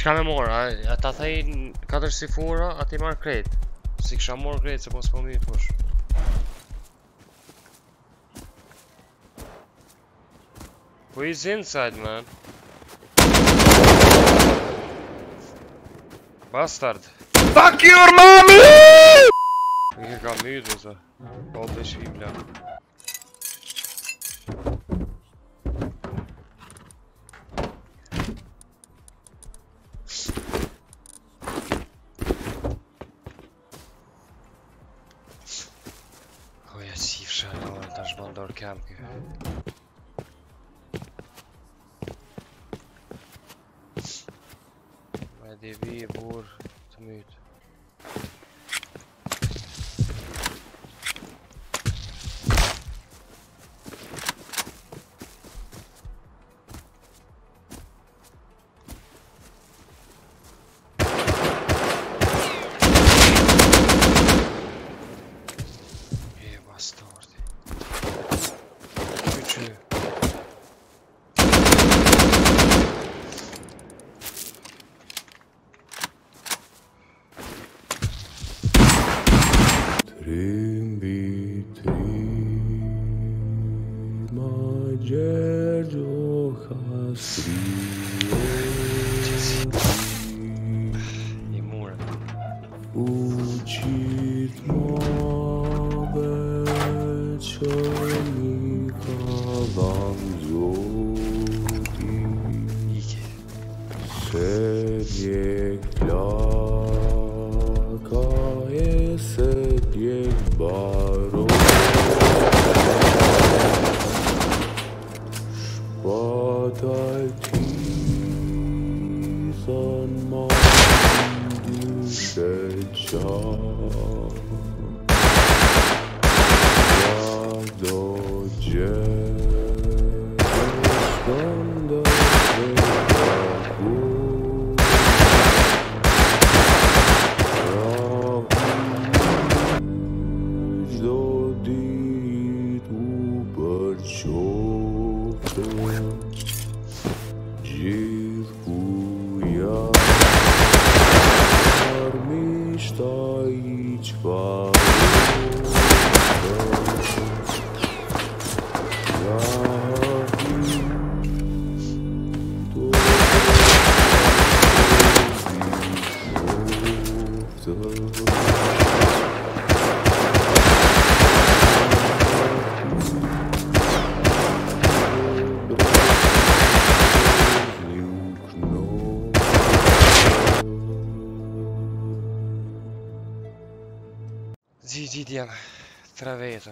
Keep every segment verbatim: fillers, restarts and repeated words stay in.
Çka me mor, a ta thej katër sifura, ati marr krejt. Si kisha mor krejt se mos po mi fush. Who is inside, man? Bastard. Fuck your mommy! Ik ga myydë se. Po të shvim la. Oja si fshalor, tash bandor kam kë. Me di vi e bur të mytë. Trimbi tri ma gjergjo hastri I mure. Fuqit madhe që mi ka dhanë Zoti se djek plaka e se djek baro shpatal ti thën ma ndyshe qa ja do gjerë s'këndë dhe taku gjdo dit u përqofte gjithë ku jam armishta I qfarë Zidit jam, tre veta.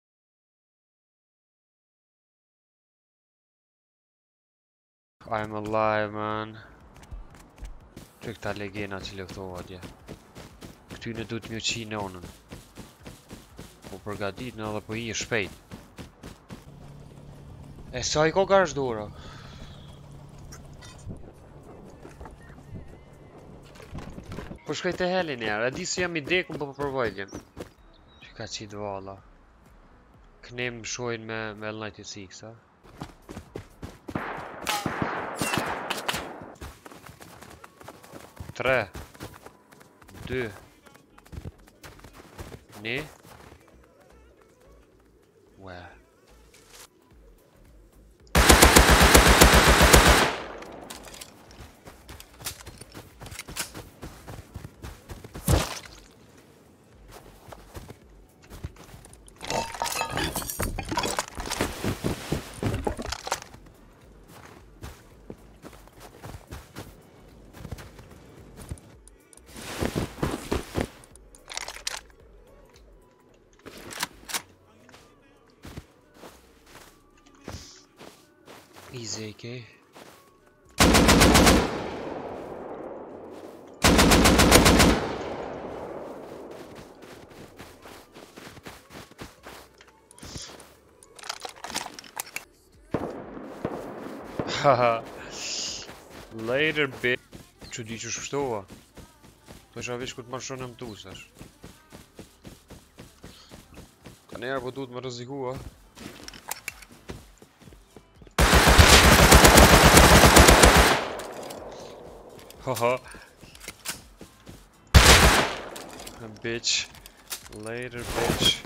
I'm alive, man. Që këta legena që leftoha dje. Këtyne du të mjë qi nonën. Po përgatit në edhe po I e shpejt. E sa I ko ka është dora? Po shkaj të helin njerë, e di se jam I dekun po përvojljen. Që ka qitë valla. Kënem shojnë me, me L ninety-six, a? Tre. Dy. Një. Ue. Easy, okay? Haha. Later, bitch. Që di që shkështova. To isha vish ku të marshon e më tusash. Ka njerë po du të më rëzikua. Haha. Bitch. Later, bitch.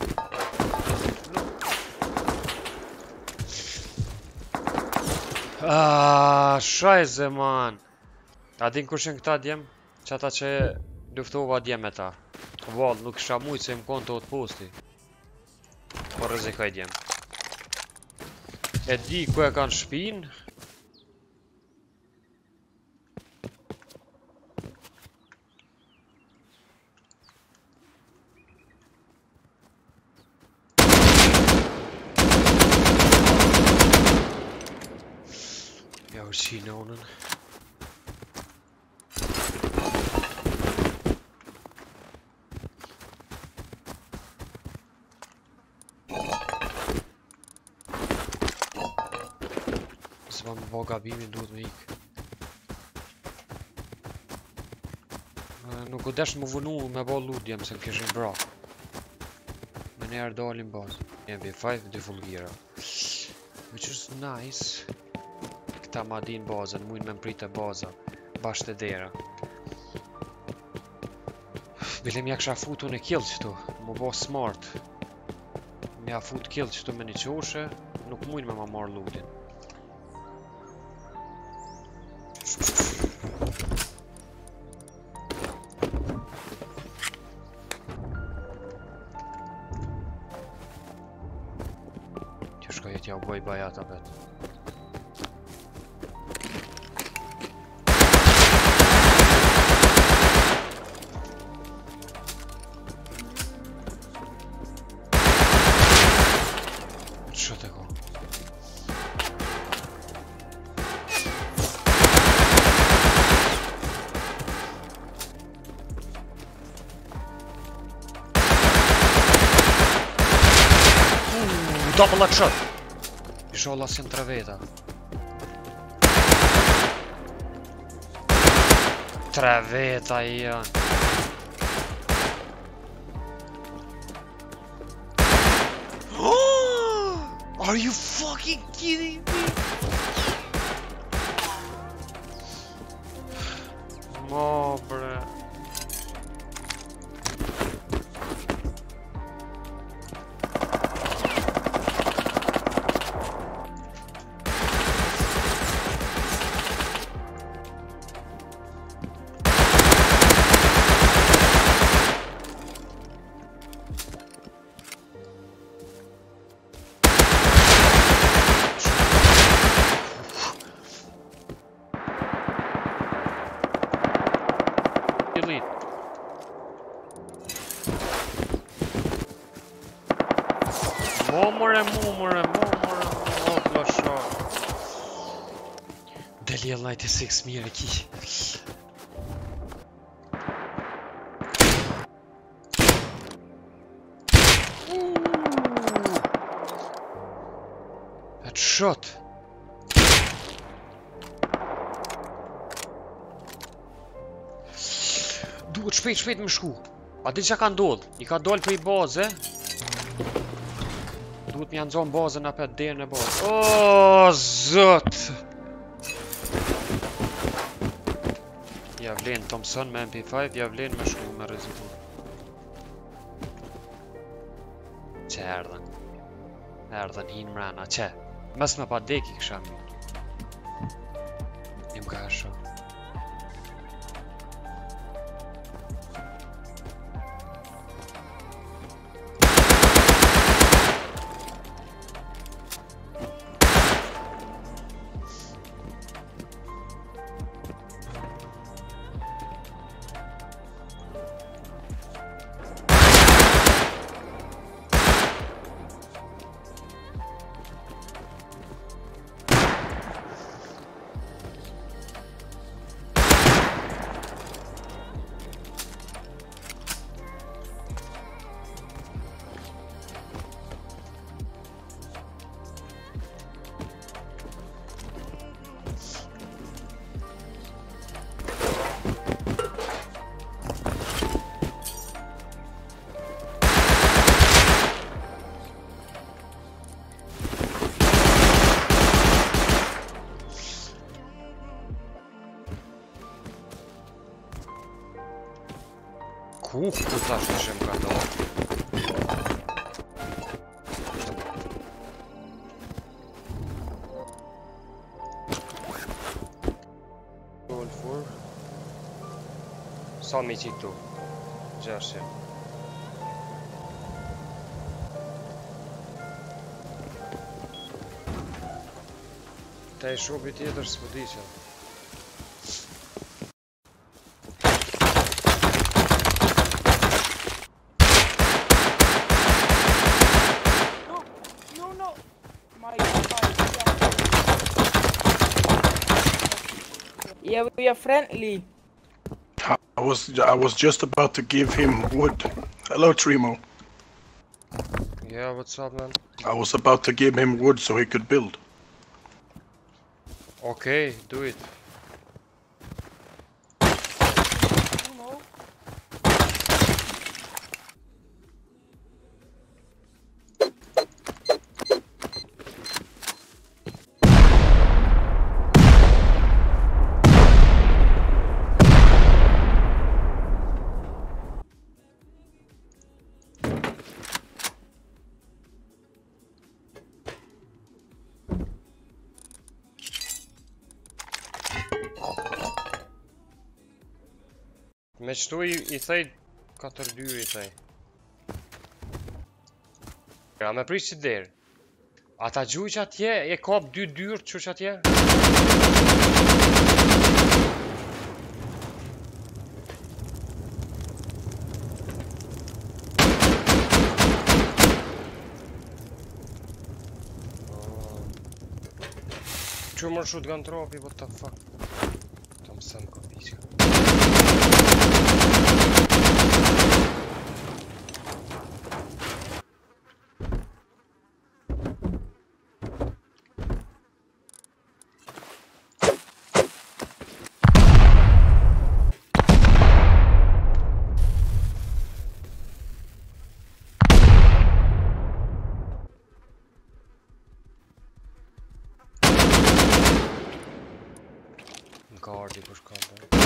Ah, shajze, man. A din kush janë këta djem? Qata që luftova djem me ta. Vall, nuk isha mujt se më konto të posti. Po rrezikoj djem. E di ku e kanë shpin. Ja u qine onën. S'ma më bo gabimin, duhet me ik. Nuk u desh më vënu me bo ludjem se më kishin bra. Me njerë dalim bazë. M P five, dy full gear. Which is nice. Këta ma din bazën, mujnë me mpritë e baza. Bashkë të dera. Bilim ja kësha futu në kill qëtu, më bo smart. Me ja fut kill qëtu me një qoshe, nuk mujnë me ma marrë ludin. Që shka jetë ja u bëj bajata vetë. Që të ko? Double headshot. Isholla si në tre veta. Tre veta i janë. Are you fucking kidding me? Mo, bre. Delete. Momore, momore, momore, o flasha. Deliel ninety-six mirë ki. Headshot. Duhet shpejt shpejt me shku. A di që ka ndodh? I ka doll për i baze. Duhet më janë zonë bazën apet derën e bazë. O, zot! Ja vlen Thompson me M P five, ja vlen me shku me rezikur. Që erdhen? Erdhen hinë mrena, që? Mes me pa deki kësha mirë. Nim ka e shumë. Kuch, tu zawsze Szymka to. Goal for Sami Tito. Gdzież się? Tej szubie tjetër s'podiqe. No, no, no. My, my, yeah. Yeah, we are friendly. I was I was just about to give him wood. Hello, Trimo. Yeah, what's up, man? I was about to give him wood so he could build. Okay, do it. You know. Me qëtu i, i thej katër dy i thej. Ja, me prish që derë. Ata gjuj që atje, e kap dy dyrë që që atje? Që mërë shut gun tropi, what the fuck? Ta më sënë kopiqë. Në ka ardi kush ka bërë.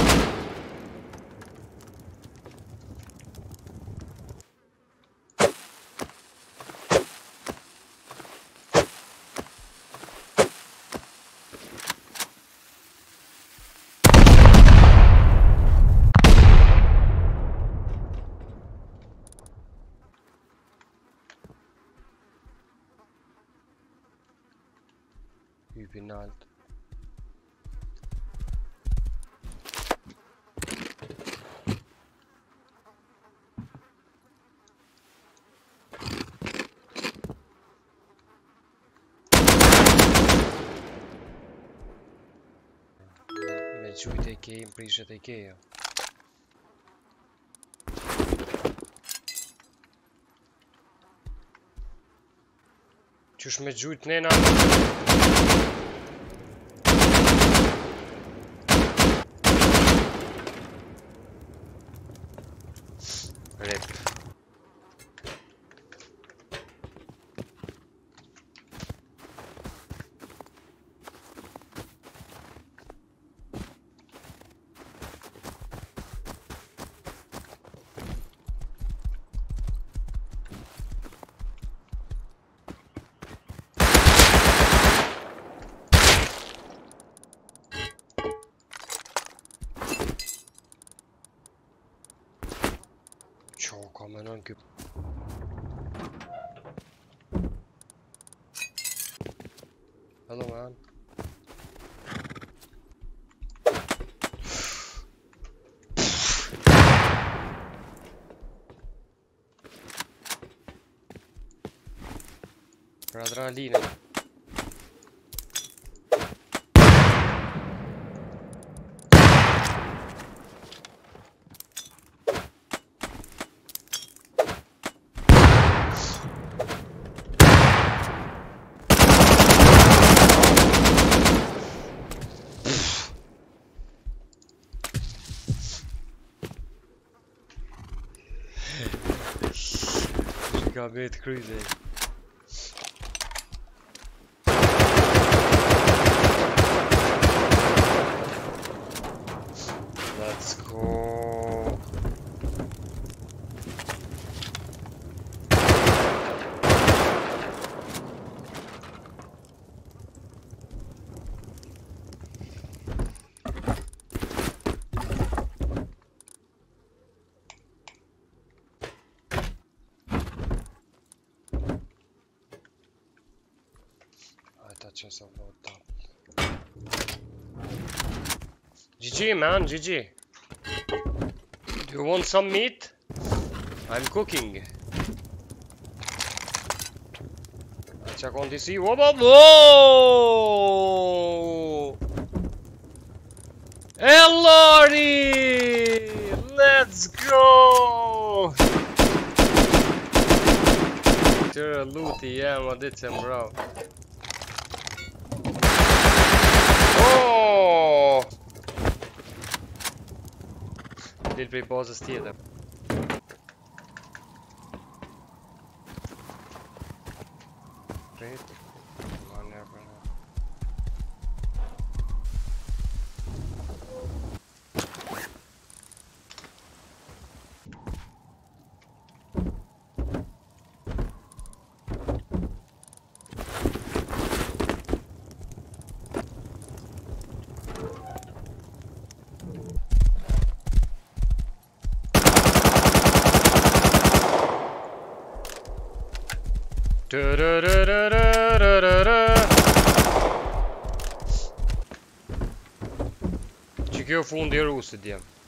Hypi nalt. Me gjujt e kej, më prishet e keja. Qysh me gjujt nena? Rip. Qo ka menon ky. Hello man. Për adrenaline. Got me at cruising. Let's go. Just about that. G G, man, G G. Do you want some meat? I'm cooking. Check on this. Whoa, whoa, whoa! Elori! Let's go! Kör loot igen, vad det är bra. Åh! Det blir basistiden. Rätt. Man är bra. Du, du, du, du, du, du, du. Tycker jag får ont i roset igen.